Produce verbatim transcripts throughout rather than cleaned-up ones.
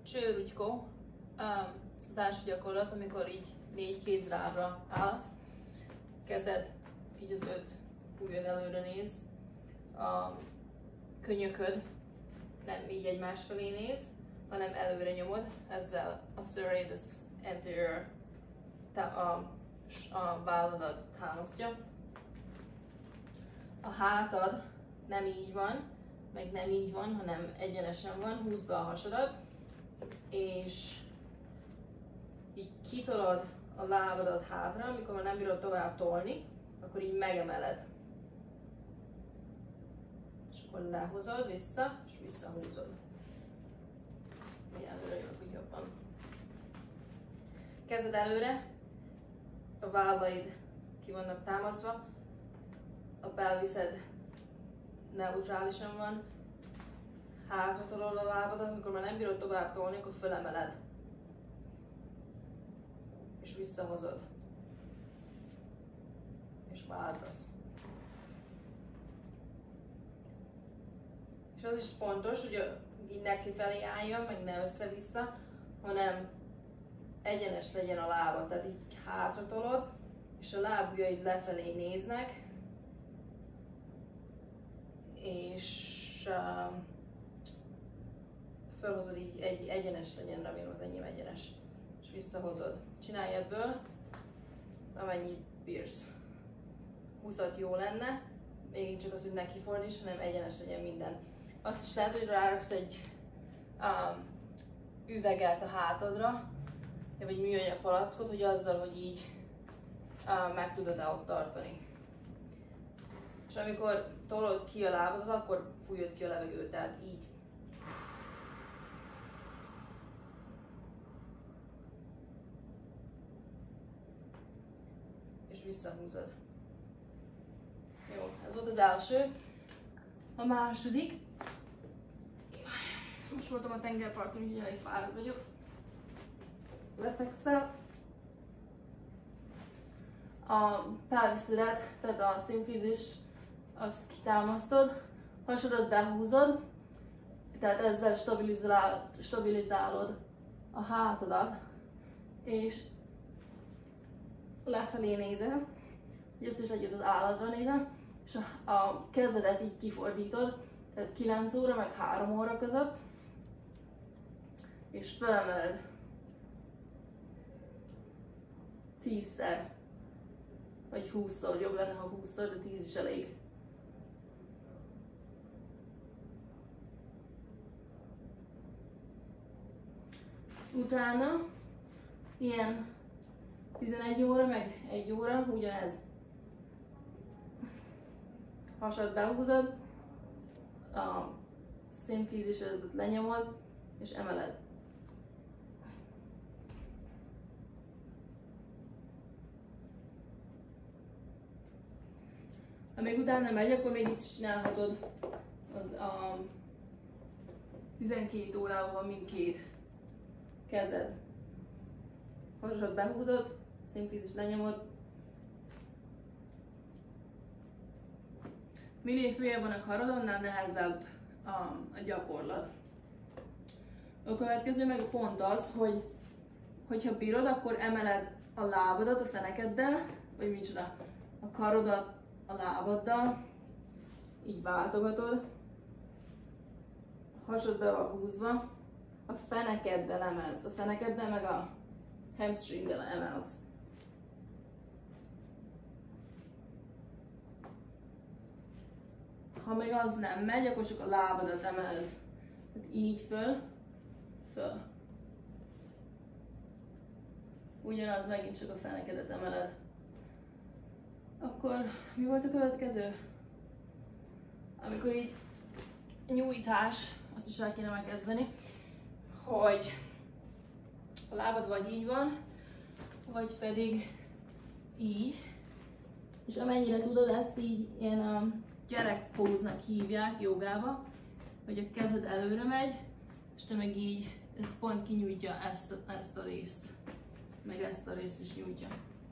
csőrugykó, az első gyakorlat, amikor így négy kézlábra állsz, kezed így az öt ujjad előre néz, a könyököd nem így egymás felé néz, hanem előre nyomod, ezzel a serratus anterior a, a válladat támasztja. A hátad nem így van, meg nem így van, hanem egyenesen van, húzd be a hasadat, és így kitolod a lábadat hátra, amikor már nem bírod tovább tolni, akkor így megemeled. És akkor lehozod vissza, és visszahúzod. Így előre jövök úgy jobban. Kezed előre, a vállaid ki vannak támasztva, a pelviszed neutrálisan van, hátra tolod a lábadat, amikor már nem bírod tovább tolni, akkor fölemeled. És visszahozod. És váltasz. És az is fontos, hogy így neki felé álljon, meg ne össze-vissza, hanem egyenes legyen a lábad. Tehát így hátra tolod, és a lábujjaid lefelé néznek, és uh, felhozod így, egy egyenes legyen, remélem az enyém egyenes, és visszahozod. Csinálj ebből, amennyit bírsz. húszat jó lenne, még csak az, hogy neki fordíts, hanem egyenes legyen minden. Azt is lehet, hogy ráraksz egy um, üveget a hátadra, vagy műanyag palackot, hogy azzal, hogy így uh, meg tudod ott tartani. És amikor tolod ki a lábadat, akkor fújod ki a levegőt, tehát így. És visszahúzod. Jó, ez volt az első. A második. Most voltam a tengerparton, úgyhogy elég fáradt vagyok. Lefekszel. A pelviszedet, tehát a szimfizist, azt kitámasztod, hasadat behúzod, tehát ezzel stabilizál, stabilizálod a hátadat, és lefelé nézel, hogy ezt is legyen az állatra nézel, és a, a kezedet így kifordítod, tehát kilenc óra meg három óra között, és felemeled tízszer, vagy húszszor, jobb lenne, ha húszszor, de tíz is elég. Utána ilyen tizenegy óra, meg egy óra, ugyanez. Hasad behúzod, a szimfízisedet lenyomod, és emeled. Ha még utána megy, akkor még itt is csinálhatod az a tizenkét órában van mindkét kezed. Hasad behúzod, szimfízis lenyomod. Minél följebb van a karod, annál nehezebb a, a gyakorlat. A következő meg a pont az, hogy hogyha bírod, akkor emeled a lábadat a fenekeddel, vagy micsoda, a karodat a lábaddal, így váltogatod, a hasad be van húzva, a fenekeddel emelsz, a fenekeddel meg a hamstringdel emelsz. Ha meg az nem megy, akkor csak a lábadat emeled. Tehát így föl, föl. Ugyanaz, megint csak a fenekedet emeled. Akkor mi volt a következő? Amikor így nyújtás, azt is el kéne megkezdeni, hogy a lábad vagy így van, vagy pedig így. És amennyire tudod, ezt így ilyen a gyerekpóznak hívják jogába, hogy a kezed előre megy, és te meg így, ez pont kinyújtja ezt a, ezt a részt, meg ezt a részt is nyújtja.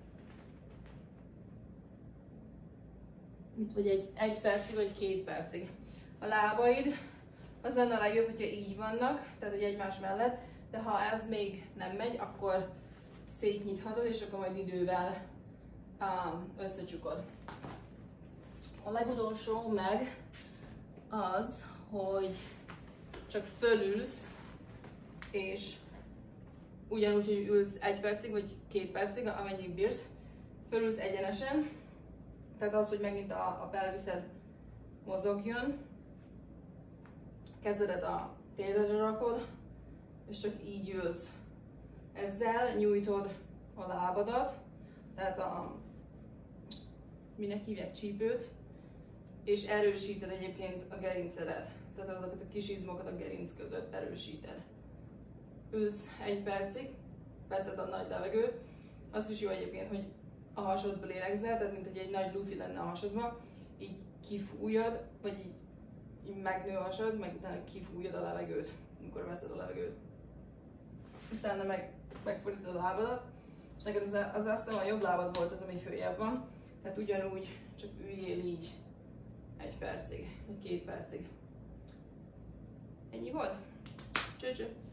Itt vagy egy, egy percig, vagy két percig. A lábaid, az lenne a legjobb, hogyha így vannak, tehát hogy egymás mellett, de ha ez még nem megy, akkor szétnyithatod, és akkor majd idővel um, összecsukod. A legutolsó meg az, hogy csak fölülsz, és ugyanúgy, hogy ülsz egy percig, vagy két percig, amennyig bírsz, fölülsz egyenesen, tehát az, hogy megint a, a pelviszed mozogjon, kezedet a térdedre rakod, és csak így ülsz. Ezzel nyújtod a lábadat, tehát a, minek hívják, csípőt, és erősíted egyébként a gerincedet. Tehát azokat a kis izmokat a gerinc között erősíted. Ülsz egy percig, veszed a nagy levegőt. Az is jó egyébként, hogy a hasadba lélegzel, tehát mint hogy egy nagy lufi lenne a hasadban, így kifújod, vagy így, így megnő a hasad, meg utána kifújod a levegőt, amikor veszed a levegőt. Utána meg, megfordítod a lábadat, és neked az, az azt hiszem a jobb lábad volt az, ami följebb van, tehát ugyanúgy csak üljél így egy percig, vagy két percig. Ennyi volt? Cső, cső.